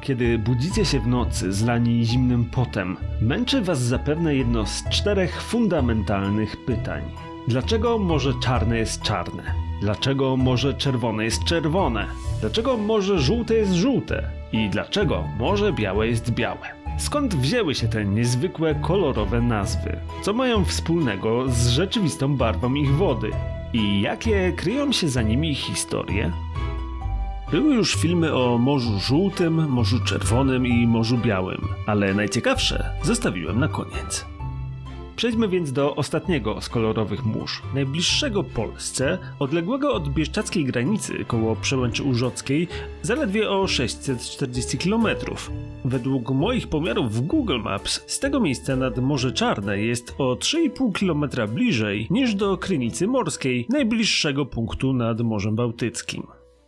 kiedy budzicie się w nocy zlani zimnym potem, męczy was zapewne jedno z 4 fundamentalnych pytań. Dlaczego Morze Czarne jest czarne? Dlaczego Morze Czerwone jest czerwone? Dlaczego Morze Żółte jest żółte? I dlaczego Morze Białe jest białe? Skąd wzięły się te niezwykłe, kolorowe nazwy? Co mają wspólnego z rzeczywistą barwą ich wody? I jakie kryją się za nimi historie? Były już filmy o Morzu Żółtym, Morzu Czerwonym i Morzu Białym, ale najciekawsze zostawiłem na koniec. Przejdźmy więc do ostatniego z kolorowych mórz, najbliższego Polsce, odległego od bieszczadzkiej granicy koło Przełęczy Urzockiej zaledwie o 640 km. Według moich pomiarów w Google Maps z tego miejsca nad Morze Czarne jest o 3,5 km bliżej niż do Krynicy Morskiej, najbliższego punktu nad Morzem Bałtyckim.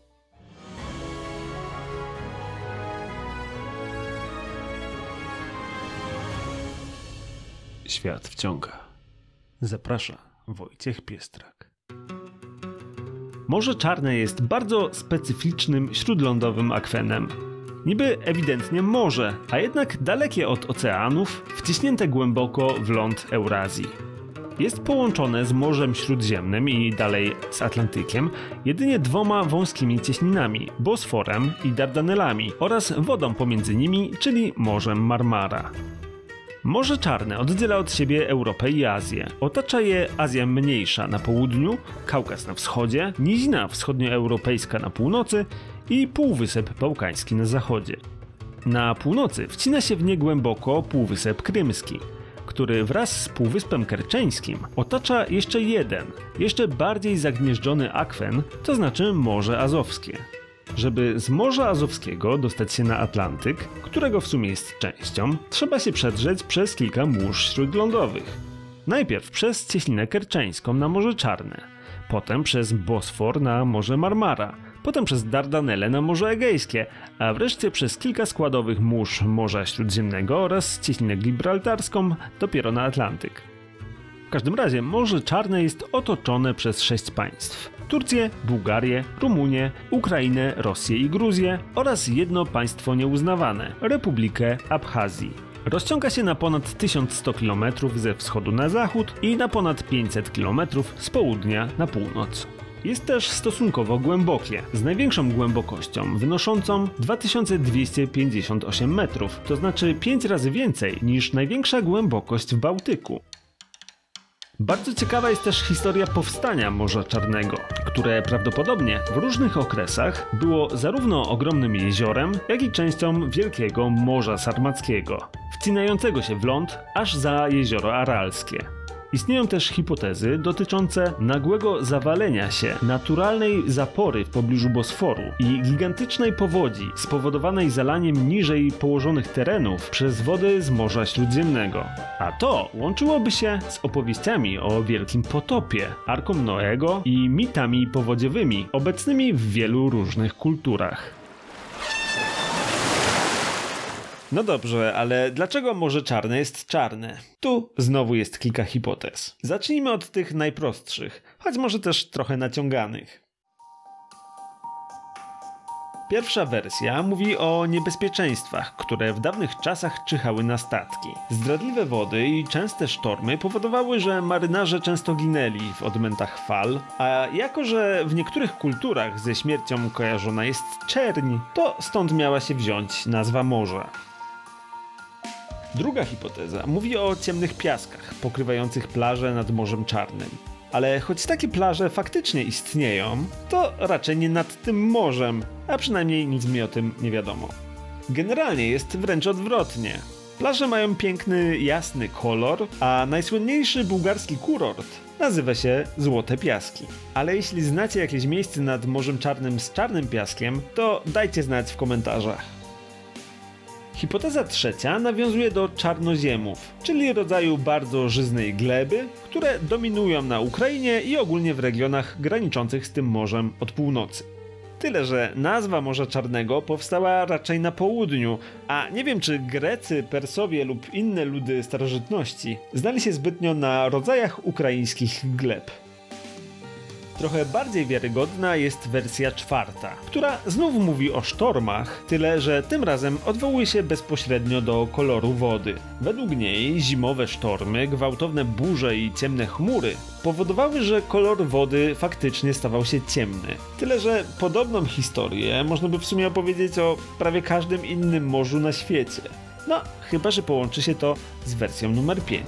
Świat wciąga. Zaprasza Wojciech Piestrak. Morze Czarne jest bardzo specyficznym śródlądowym akwenem. Niby ewidentnie morze, a jednak dalekie od oceanów, wciśnięte głęboko w ląd Eurazji. Jest połączone z Morzem Śródziemnym i dalej z Atlantykiem jedynie 2 wąskimi cieśninami, Bosforem i Dardanelami oraz wodą pomiędzy nimi, czyli Morzem Marmara. Morze Czarne oddziela od siebie Europę i Azję. Otacza je Azja Mniejsza na południu, Kaukaz na wschodzie, Nizina Wschodnioeuropejska na północy i Półwysep Bałkański na zachodzie. Na północy wcina się w nie głęboko Półwysep Krymski, który wraz z Półwyspem Kerczeńskim otacza jeszcze jeden, jeszcze bardziej zagnieżdżony akwen, to znaczy Morze Azowskie. Żeby z Morza Azowskiego dostać się na Atlantyk, którego w sumie jest częścią, trzeba się przedrzeć przez kilka mórz śródlądowych. Najpierw przez Cieśninę Kerczeńską na Morze Czarne, potem przez Bosfor na Morze Marmara, potem przez Dardanelle na Morze Egejskie, a wreszcie przez kilka składowych mórz Morza Śródziemnego oraz Cieśninę Gibraltarską dopiero na Atlantyk. W każdym razie Morze Czarne jest otoczone przez 6 państw. Turcję, Bułgarię, Rumunię, Ukrainę, Rosję i Gruzję oraz jedno państwo nieuznawane, Republikę Abchazji. Rozciąga się na ponad 1100 km ze wschodu na zachód i na ponad 500 km z południa na północ. Jest też stosunkowo głębokie, z największą głębokością wynoszącą 2258 metrów, to znaczy 5 razy więcej niż największa głębokość w Bałtyku. Bardzo ciekawa jest też historia powstania Morza Czarnego, które prawdopodobnie w różnych okresach było zarówno ogromnym jeziorem, jak i częścią Wielkiego Morza Sarmackiego, wcinającego się w ląd aż za Jezioro Aralskie. Istnieją też hipotezy dotyczące nagłego zawalenia się naturalnej zapory w pobliżu Bosforu i gigantycznej powodzi spowodowanej zalaniem niżej położonych terenów przez wody z Morza Śródziemnego. A to łączyłoby się z opowieściami o Wielkim Potopie, Arką Noego i mitami powodziowymi obecnymi w wielu różnych kulturach. No dobrze, ale dlaczego Morze Czarne jest czarne? Tu znowu jest kilka hipotez. Zacznijmy od tych najprostszych, choć może też trochę naciąganych. Pierwsza wersja mówi o niebezpieczeństwach, które w dawnych czasach czyhały na statki. Zdradliwe wody i częste sztormy powodowały, że marynarze często ginęli w odmętach fal, a jako że w niektórych kulturach ze śmiercią kojarzona jest czerń, to stąd miała się wziąć nazwa morza. Druga hipoteza mówi o ciemnych piaskach pokrywających plaże nad Morzem Czarnym. Ale choć takie plaże faktycznie istnieją, to raczej nie nad tym morzem, a przynajmniej nic mi o tym nie wiadomo. Generalnie jest wręcz odwrotnie. Plaże mają piękny, jasny kolor, a najsłynniejszy bułgarski kurort nazywa się Złote Piaski. Ale jeśli znacie jakieś miejsce nad Morzem Czarnym z czarnym piaskiem, to dajcie znać w komentarzach. Hipoteza trzecia nawiązuje do czarnoziemów, czyli rodzaju bardzo żyznej gleby, które dominują na Ukrainie i ogólnie w regionach graniczących z tym morzem od północy. Tyle, że nazwa Morza Czarnego powstała raczej na południu, a nie wiem czy Grecy, Persowie lub inne ludy starożytności znali się zbytnio na rodzajach ukraińskich gleb. Trochę bardziej wiarygodna jest wersja czwarta, która znów mówi o sztormach, tyle że tym razem odwołuje się bezpośrednio do koloru wody. Według niej zimowe sztormy, gwałtowne burze i ciemne chmury powodowały, że kolor wody faktycznie stawał się ciemny. Tyle że podobną historię można by w sumie opowiedzieć o prawie każdym innym morzu na świecie. No, chyba że połączy się to z wersją numer 5.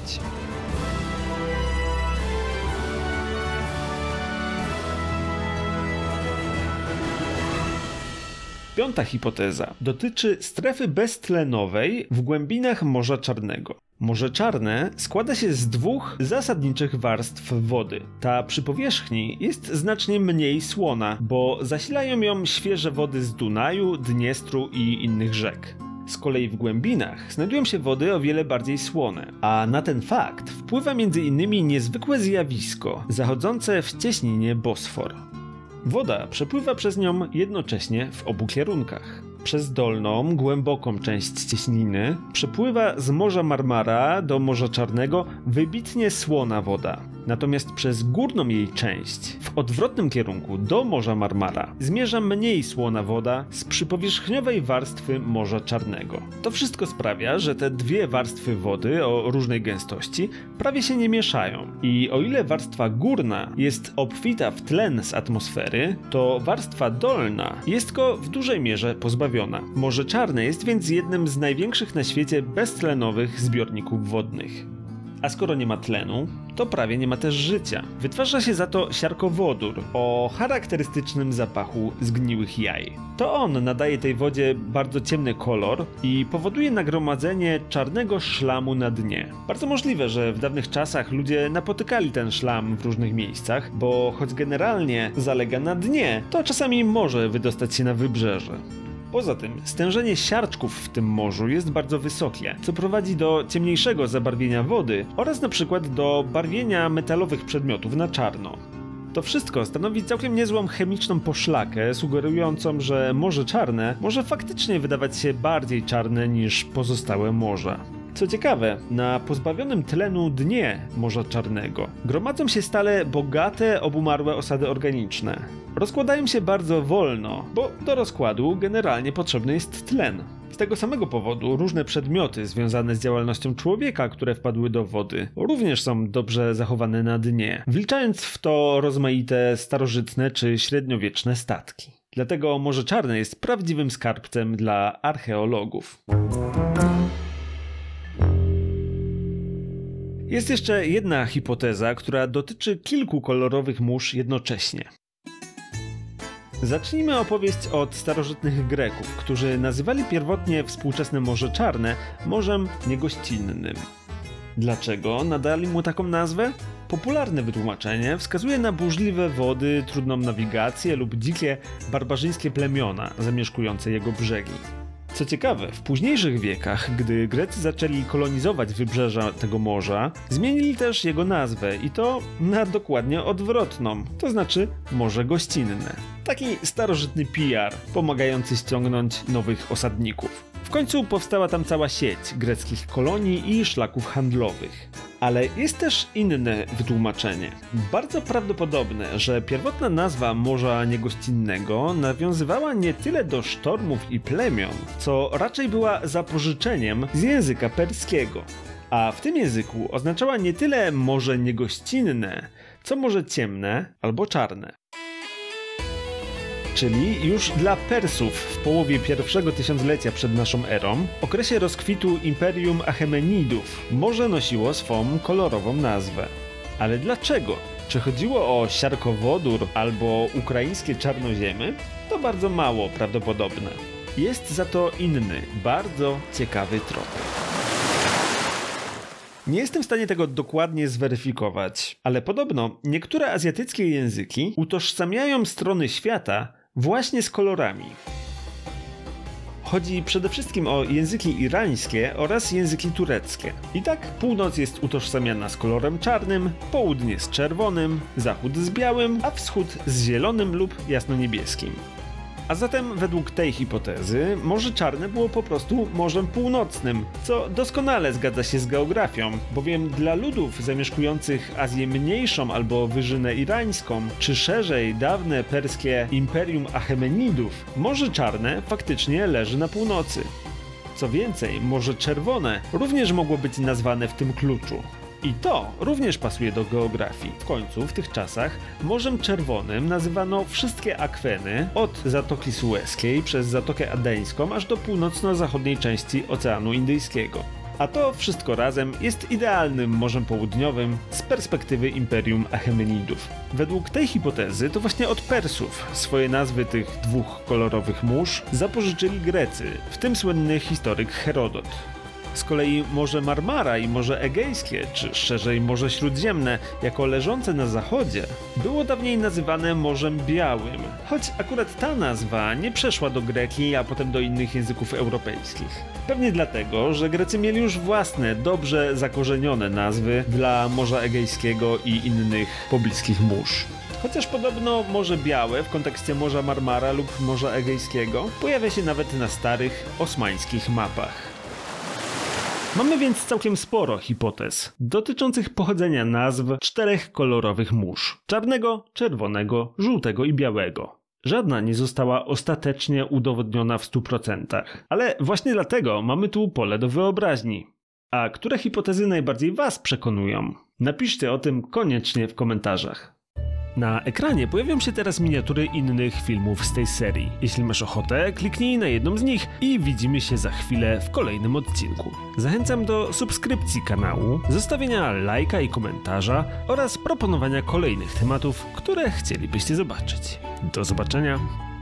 Piąta hipoteza dotyczy strefy beztlenowej w głębinach Morza Czarnego. Morze Czarne składa się z dwóch zasadniczych warstw wody. Ta przy powierzchni jest znacznie mniej słona, bo zasilają ją świeże wody z Dunaju, Dniestru i innych rzek. Z kolei w głębinach znajdują się wody o wiele bardziej słone, a na ten fakt wpływa m.in. niezwykłe zjawisko zachodzące w cieśninie Bosfor. Woda przepływa przez nią jednocześnie w obu kierunkach. Przez dolną, głęboką część cieśniny przepływa z Morza Marmara do Morza Czarnego wybitnie słona woda. Natomiast przez górną jej część, w odwrotnym kierunku do Morza Marmara, zmierza mniej słona woda z przypowierzchniowej warstwy Morza Czarnego. To wszystko sprawia, że te dwie warstwy wody o różnej gęstości prawie się nie mieszają. I o ile warstwa górna jest obfita w tlen z atmosfery, to warstwa dolna jest go w dużej mierze pozbawiona. Morze Czarne jest więc jednym z największych na świecie beztlenowych zbiorników wodnych. A skoro nie ma tlenu, to prawie nie ma też życia. Wytwarza się za to siarkowodór o charakterystycznym zapachu zgniłych jaj. To on nadaje tej wodzie bardzo ciemny kolor i powoduje nagromadzenie czarnego szlamu na dnie. Bardzo możliwe, że w dawnych czasach ludzie napotykali ten szlam w różnych miejscach, bo choć generalnie zalega na dnie, to czasami może wydostać się na wybrzeże. Poza tym stężenie siarczków w tym morzu jest bardzo wysokie, co prowadzi do ciemniejszego zabarwienia wody oraz na przykład do barwienia metalowych przedmiotów na czarno. To wszystko stanowi całkiem niezłą chemiczną poszlakę, sugerującą, że Morze Czarne może faktycznie wydawać się bardziej czarne niż pozostałe morza. Co ciekawe, na pozbawionym tlenu dnie Morza Czarnego gromadzą się stale bogate, obumarłe osady organiczne. Rozkładają się bardzo wolno, bo do rozkładu generalnie potrzebny jest tlen. Z tego samego powodu różne przedmioty związane z działalnością człowieka, które wpadły do wody, również są dobrze zachowane na dnie, wliczając w to rozmaite starożytne czy średniowieczne statki. Dlatego Morze Czarne jest prawdziwym skarbcem dla archeologów. Jest jeszcze jedna hipoteza, która dotyczy kilku kolorowych mórz jednocześnie. Zacznijmy opowieść od starożytnych Greków, którzy nazywali pierwotnie współczesne Morze Czarne Morzem Niegościnnym. Dlaczego nadali mu taką nazwę? Popularne wytłumaczenie wskazuje na burzliwe wody, trudną nawigację lub dzikie, barbarzyńskie plemiona zamieszkujące jego brzegi. Co ciekawe, w późniejszych wiekach, gdy Grecy zaczęli kolonizować wybrzeża tego morza, zmienili też jego nazwę i to na dokładnie odwrotną, to znaczy Morze Gościnne. Taki starożytny PR, pomagający ściągnąć nowych osadników. W końcu powstała tam cała sieć greckich kolonii i szlaków handlowych. Ale jest też inne wytłumaczenie. Bardzo prawdopodobne, że pierwotna nazwa Morza Niegościnnego nawiązywała nie tyle do sztormów i plemion, co raczej była zapożyczeniem z języka perskiego. A w tym języku oznaczała nie tyle morze niegościnne, co morze ciemne albo czarne. Czyli już dla Persów w połowie pierwszego tysiąclecia przed naszą erą, w okresie rozkwitu Imperium Achemenidów, morze nosiło swą kolorową nazwę. Ale dlaczego? Czy chodziło o siarkowodór albo ukraińskie czarnoziemy? To bardzo mało prawdopodobne. Jest za to inny, bardzo ciekawy trop. Nie jestem w stanie tego dokładnie zweryfikować, ale podobno niektóre azjatyckie języki utożsamiają strony świata właśnie z kolorami. Chodzi przede wszystkim o języki irańskie oraz języki tureckie. I tak północ jest utożsamiana z kolorem czarnym, południe z czerwonym, zachód z białym, a wschód z zielonym lub jasno-niebieskim. A zatem według tej hipotezy Morze Czarne było po prostu Morzem Północnym, co doskonale zgadza się z geografią, bowiem dla ludów zamieszkujących Azję Mniejszą albo Wyżynę Irańską, czy szerzej dawne perskie Imperium Achemenidów, Morze Czarne faktycznie leży na północy. Co więcej, Morze Czerwone również mogło być nazwane w tym kluczu. I to również pasuje do geografii. W końcu, w tych czasach, Morzem Czerwonym nazywano wszystkie akweny od Zatoki Sueskiej przez Zatokę Adeńską aż do północno-zachodniej części Oceanu Indyjskiego. A to wszystko razem jest idealnym Morzem Południowym z perspektywy Imperium Achemenidów. Według tej hipotezy to właśnie od Persów swoje nazwy tych dwóch kolorowych mórz zapożyczyli Grecy, w tym słynny historyk Herodot. Z kolei Morze Marmara i Morze Egejskie, czy szerzej Morze Śródziemne, jako leżące na zachodzie, było dawniej nazywane Morzem Białym, choć akurat ta nazwa nie przeszła do greki, a potem do innych języków europejskich. Pewnie dlatego, że Grecy mieli już własne, dobrze zakorzenione nazwy dla Morza Egejskiego i innych pobliskich mórz. Chociaż podobno Morze Białe w kontekście Morza Marmara lub Morza Egejskiego pojawia się nawet na starych osmańskich mapach. Mamy więc całkiem sporo hipotez dotyczących pochodzenia nazw 4 kolorowych mórz: czarnego, czerwonego, żółtego i białego. Żadna nie została ostatecznie udowodniona w 100%, ale właśnie dlatego mamy tu pole do wyobraźni. A które hipotezy najbardziej Was przekonują? Napiszcie o tym koniecznie w komentarzach. Na ekranie pojawią się teraz miniatury innych filmów z tej serii. Jeśli masz ochotę, kliknij na jedną z nich i widzimy się za chwilę w kolejnym odcinku. Zachęcam do subskrypcji kanału, zostawienia lajka i komentarza oraz proponowania kolejnych tematów, które chcielibyście zobaczyć. Do zobaczenia!